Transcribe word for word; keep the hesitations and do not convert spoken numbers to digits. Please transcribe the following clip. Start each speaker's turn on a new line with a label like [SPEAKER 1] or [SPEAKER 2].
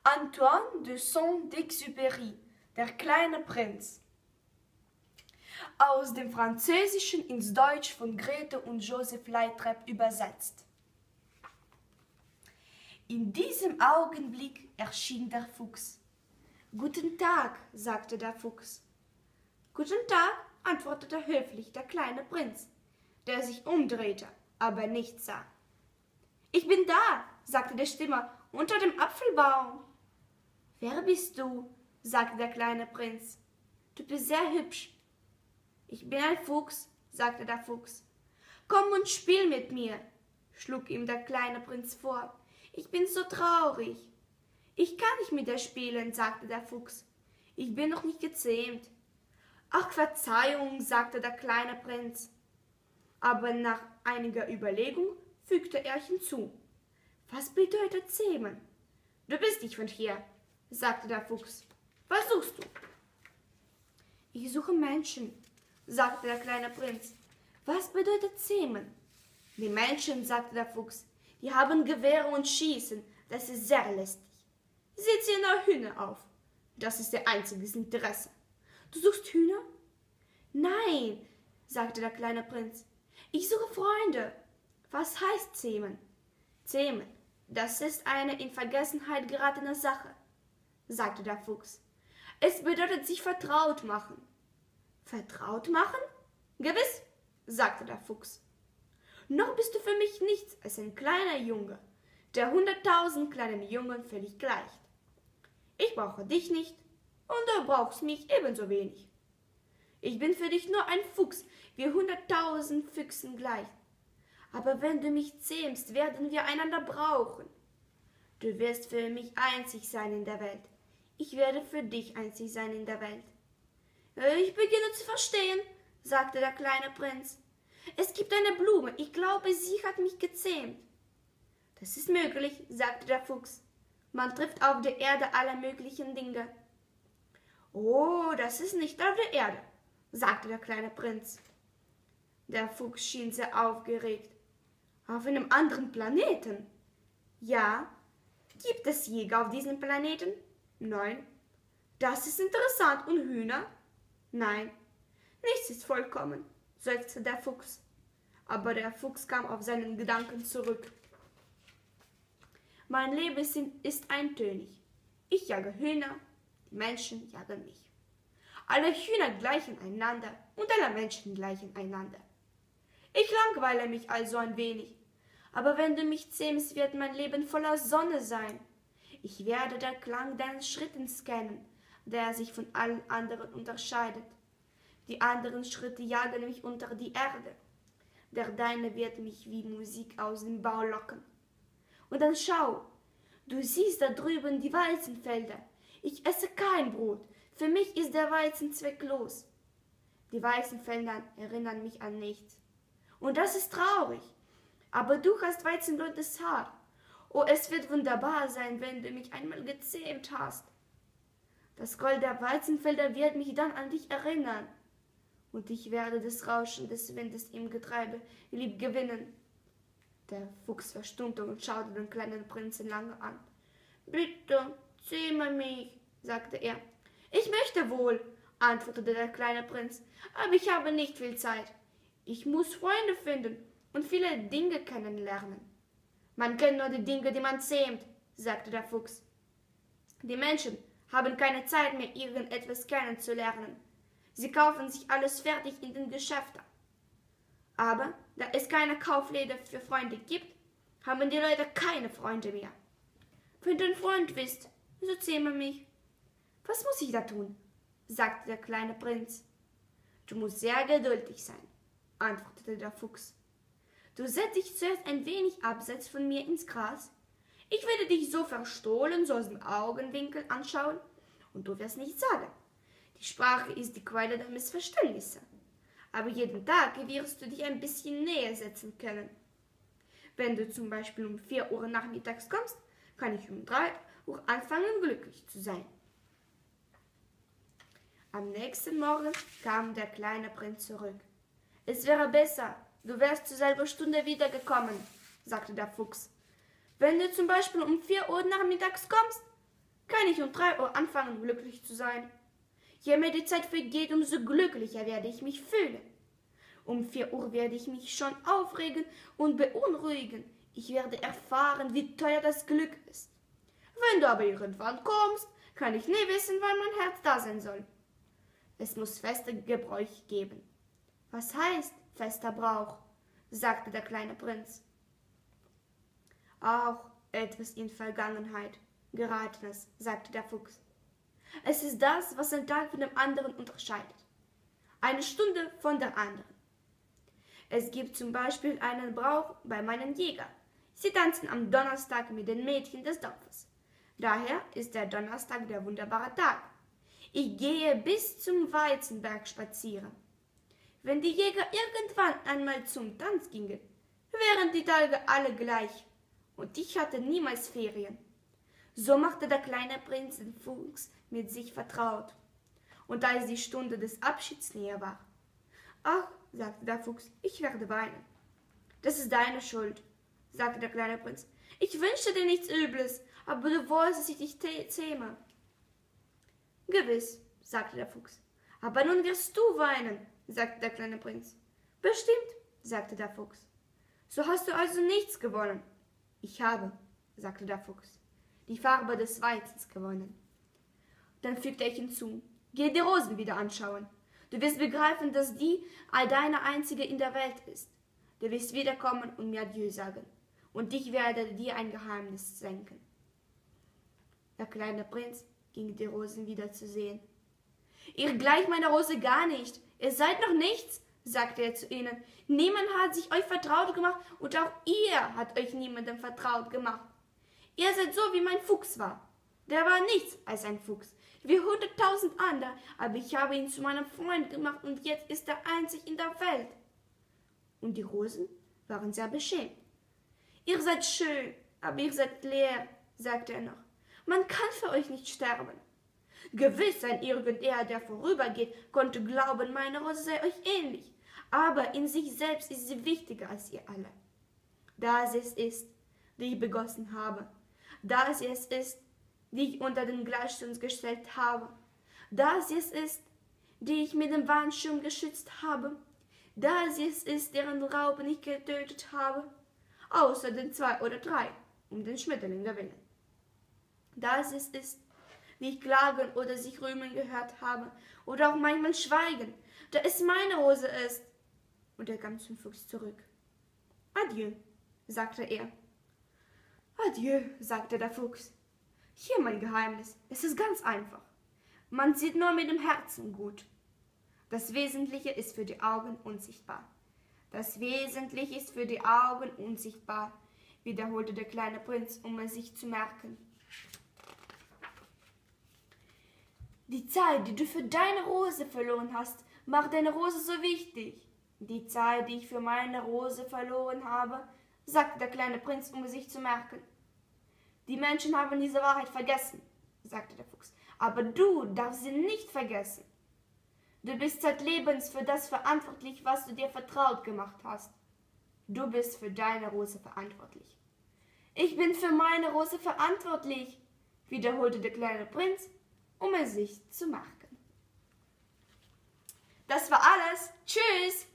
[SPEAKER 1] Antoine de Saint-Exupéry, der kleine Prinz. Aus dem Französischen ins Deutsch von Grete und Joseph Leitrepp übersetzt. In diesem Augenblick erschien der Fuchs. »Guten Tag«, sagte der Fuchs. »Guten Tag«, antwortete höflich der kleine Prinz, der sich umdrehte, aber nichts sah. »Ich bin da«, sagte die Stimme, »unter dem Apfelbaum.« »Wer bist du?«, sagte der kleine Prinz. »Du bist sehr hübsch.« »Ich bin ein Fuchs«, sagte der Fuchs. »Komm und spiel mit mir«, schlug ihm der kleine Prinz vor. »Ich bin so traurig.« »Ich kann nicht mit dir spielen«, sagte der Fuchs. »Ich bin noch nicht gezähmt.« »Ach, Verzeihung«, sagte der kleine Prinz. Aber nach einiger Überlegung fügte er hinzu. »Was bedeutet zähmen?« »Du bist nicht von hier«, sagte der Fuchs. »Was suchst du?« »Ich suche Menschen«, sagte der kleine Prinz. »Was bedeutet zähmen?« »Die Menschen«, sagte der Fuchs, »die haben Gewehre und schießen, das ist sehr lästig. Sie ziehen nur Hühner auf, das ist ihr einziges Interesse. Du suchst Hühner?« »Nein«, sagte der kleine Prinz, »ich suche Freunde.« »Was heißt zähmen?« »Zähmen, das ist eine in Vergessenheit geratene Sache«, sagte der Fuchs. »Es bedeutet sich vertraut machen.« »Vertraut machen?« »Gewiss«, sagte der Fuchs. »Noch bist du für mich nichts als ein kleiner Junge, der hunderttausend kleinen Jungen völlig gleicht. Ich brauche dich nicht und du brauchst mich ebenso wenig. Ich bin für dich nur ein Fuchs, wie hunderttausend Füchsen gleich. Aber wenn du mich zähmst, werden wir einander brauchen. Du wirst für mich einzig sein in der Welt. Ich werde für dich einzig sein in der Welt.« »Ich beginne zu verstehen«, sagte der kleine Prinz. »Es gibt eine Blume, ich glaube, sie hat mich gezähmt.« »Das ist möglich«, sagte der Fuchs. »Man trifft auf der Erde alle möglichen Dinge.« »Oh, das ist nicht auf der Erde«, sagte der kleine Prinz. Der Fuchs schien sehr aufgeregt. »Auf einem anderen Planeten?« »Ja.« »Gibt es Jäger auf diesem Planeten?« »Nein.« »Das ist interessant. Und Hühner?« »Nein.« »Nichts ist vollkommen«, seufzte der Fuchs. Aber der Fuchs kam auf seinen Gedanken zurück. »Mein Leben ist eintönig. Ich jage Hühner, die Menschen jagen mich. Alle Hühner gleichen einander und alle Menschen gleichen einander. Ich langweile mich also ein wenig, aber wenn du mich zähmst, wird mein Leben voller Sonne sein. Ich werde den Klang deines Schrittes kennen, der sich von allen anderen unterscheidet. Die anderen Schritte jagen mich unter die Erde. Der deine wird mich wie Musik aus dem Bau locken. Und dann schau, du siehst da drüben die Weizenfelder. Ich esse kein Brot, für mich ist der Weizen zwecklos. Die Weizenfelder erinnern mich an nichts. Und das ist traurig, aber du hast weizenblondes Haar. Oh, es wird wunderbar sein, wenn du mich einmal gezähmt hast. Das Gold der Weizenfelder wird mich dann an dich erinnern. Und ich werde das Rauschen des Windes im Getreide lieb gewinnen.« Der Fuchs verstummte und schaute den kleinen Prinzen lange an. »Bitte, zähme mich«, sagte er. »Ich möchte wohl«, antwortete der kleine Prinz, »aber ich habe nicht viel Zeit. Ich muss Freunde finden und viele Dinge kennenlernen.« »Man kennt nur die Dinge, die man zähmt«, sagte der Fuchs. »Die Menschen haben keine Zeit mehr, irgendetwas kennenzulernen. Sie kaufen sich alles fertig in den Geschäften. Aber da es keine Kaufläden für Freunde gibt, haben die Leute keine Freunde mehr. Wenn du ein Freund bist, so zähme mich.« »Was muss ich da tun?«, sagte der kleine Prinz. »Du musst sehr geduldig sein«, antwortete der Fuchs. »Du setzt dich zuerst ein wenig abseits von mir ins Gras. Ich werde dich so verstohlen, so aus dem Augenwinkel anschauen, und du wirst nichts sagen. Die Sprache ist die Quelle der Missverständnisse. Aber jeden Tag wirst du dich ein bisschen näher setzen können. Wenn du zum Beispiel um vier Uhr nachmittags kommst, kann ich um drei Uhr anfangen, glücklich zu sein.« Am nächsten Morgen kam der kleine Prinz zurück. »Es wäre besser, du wärst zur selben Stunde wiedergekommen«, sagte der Fuchs. »Wenn du zum Beispiel um vier Uhr nachmittags kommst, wenn ich um drei Uhr anfange, glücklich zu sein. Je mehr die Zeit vergeht, umso glücklicher werde ich mich fühlen. Um vier Uhr werde ich mich schon aufregen und beunruhigen. Ich werde erfahren, wie teuer das Glück ist. Wenn du aber irgendwann kommst, kann ich nie wissen, wann mein Herz da sein soll. Es muss feste Gebräuche geben. Was heißt fester Brauch? Sagte der kleine Prinz. Auch etwas in Vergangenheit Geratenes, sagte der Fuchs. Es ist das, was ein Tag von dem anderen unterscheidet. Eine Stunde von der anderen. Es gibt zum Beispiel einen Brauch bei meinen Jägern. Sie tanzen am Donnerstag mit den Mädchen des Dorfes. Daher ist der Donnerstag der wunderbare Tag. Ich gehe bis zum Weizenberg spazieren. Wenn die Jäger irgendwann einmal zum Tanz gingen, wären die Tage alle gleich, und ich hatte niemals Ferien. So machte der kleine Prinz den Fuchs mit sich vertraut. Und als die Stunde des Abschieds näher war, »Ach«, sagte der Fuchs, »ich werde weinen.« »Das ist deine Schuld«, sagte der kleine Prinz. »Ich wünschte dir nichts Übles, aber du wolltest, dass ich dich zähme.« »Gewiss«, sagte der Fuchs. »Aber nun wirst du weinen«, sagte der kleine Prinz. »Bestimmt«, sagte der Fuchs. »So hast du also nichts gewonnen.« »Ich habe«, sagte der Fuchs, »die Farbe des Weizens gewonnen.« Dann fügte er hinzu, »Geh die Rosen wieder anschauen. Du wirst begreifen, dass die deine einzige in der Welt ist. Du wirst wiederkommen und mir Adieu sagen, und ich werde dir ein Geheimnis senken.« Der kleine Prinz ging die Rosen wieder zu sehen. »Ihr gleicht meiner Rose gar nicht. Ihr seid noch nichts«, sagte er zu ihnen. »Niemand hat sich euch vertraut gemacht, und auch ihr habt euch niemandem vertraut gemacht. Ihr seid so, wie mein Fuchs war. Der war nichts als ein Fuchs, wie hunderttausend andere, aber ich habe ihn zu meinem Freund gemacht, und jetzt ist er einzig in der Welt.« Und die Rosen waren sehr beschämt. »Ihr seid schön, aber ihr seid leer«, sagte er noch. »Man kann für euch nicht sterben.« Gewiss, ein irgendwer, der vorübergeht, konnte glauben, meine Rose sei euch ähnlich, aber in sich selbst ist sie wichtiger als ihr alle. Da sie es ist, die ich begossen habe, da sie es ist, die ich unter den Glasschirm gestellt habe, da sie es ist, die ich mit dem Warnschirm geschützt habe, da sie es ist, deren Raupen ich getötet habe, außer den zwei oder drei, um den Schmetterling willen. Da sie es ist, wie ich klagen oder sich rühmen gehört habe, oder auch manchmal schweigen, da es meine Rose ist. Und er kam zum Fuchs zurück. »Adieu«, sagte er. »Adieu«, sagte der Fuchs. »Hier mein Geheimnis, es ist ganz einfach. Man sieht nur mit dem Herzen gut. Das Wesentliche ist für die Augen unsichtbar. Das Wesentliche ist für die Augen unsichtbar«, wiederholte der kleine Prinz, um es sich zu merken. »Die Zeit, die du für deine Rose verloren hast, macht deine Rose so wichtig. Die Zeit, die ich für meine Rose verloren habe«, sagte der kleine Prinz, um es sich zu merken. »Die Menschen haben diese Wahrheit vergessen«, sagte der Fuchs, »aber du darfst sie nicht vergessen. Du bist zeitlebens für das verantwortlich, was du dir vertraut gemacht hast. Du bist für deine Rose verantwortlich.« »Ich bin für meine Rose verantwortlich«, wiederholte der kleine Prinz, um es sich zu merken. Das war alles. Tschüss!